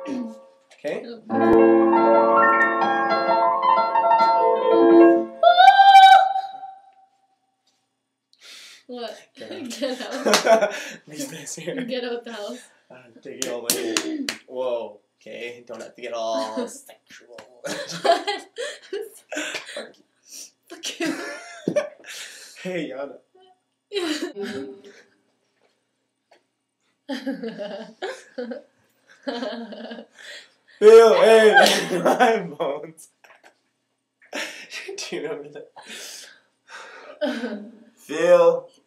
Okay. What? Get out. Leave this here. Get out the house. I'm taking all my. Whoa. Okay. Don't have to get all sexual. Fuck you. Hey, Yoana. Phil, hey, my bones. Do you remember that? Phil,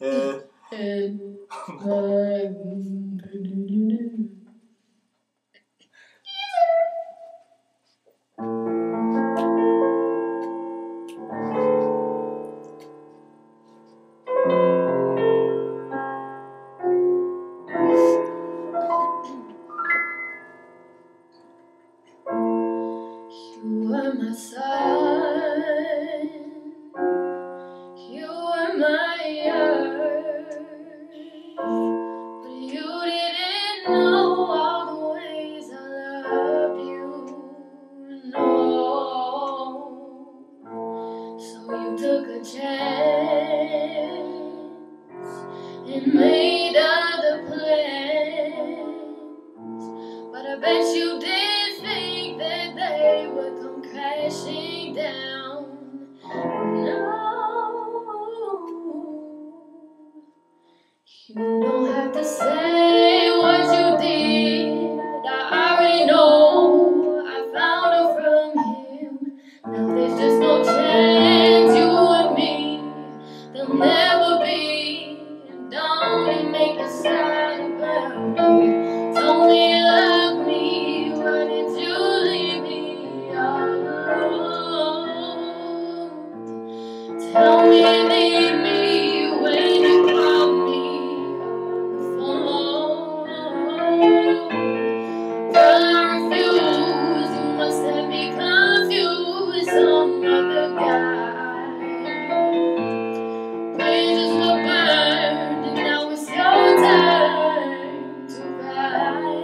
You were my sun, you were my earth, but you didn't know all the ways I loved you, no. So you took a chance and made other plans, but I bet you did think that they would come crashing down. No, you don't have to say what you did. I already know. I found her from him. Now there's just no chance you and me. There'll never be. And don't it make you sad about it? Tell me you love me. Why did you leave me all alone? Tell me you need me when you call me on the phone. Girl, I refuse. You must have me confused with some other guy. Bridges were burned, and now it's your turn to cry.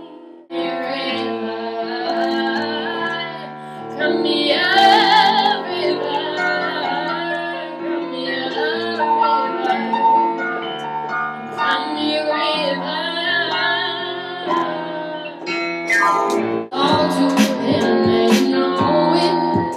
Come me every line, come me every line, come me river. All to him and know it.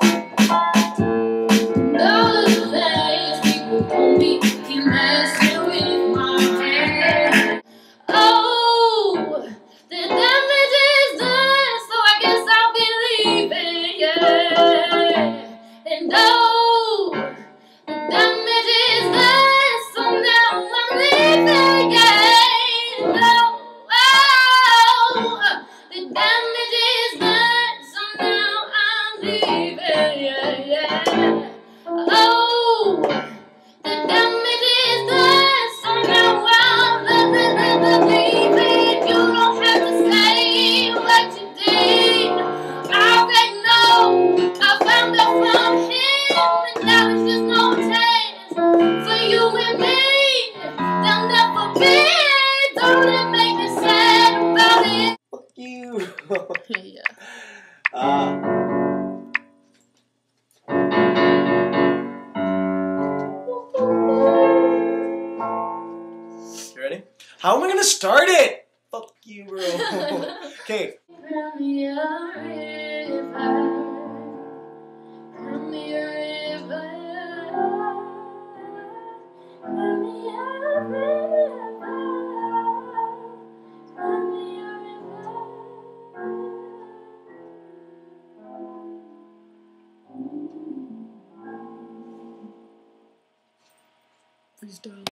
And all the things people told me, he messing with my head. Oh, the damage is done, so I guess I'll be leaving, yeah. And oh, the damage is done, so now I'm leaving, yeah. And oh, the damage is done, so now I'm leaving, yeah. Oh, the damage is done, so now I'm leaving. You don't have to say what you did. I already know. I found out from him, and now there's just no chance for you and me. There'll never be. Don't it make me sad about it? Fuck you. Yeah. You ready? How am I gonna start it? Fuck you, bro. Okay. Come me a river, come me a river, come me a river, come me a river. Freestyle.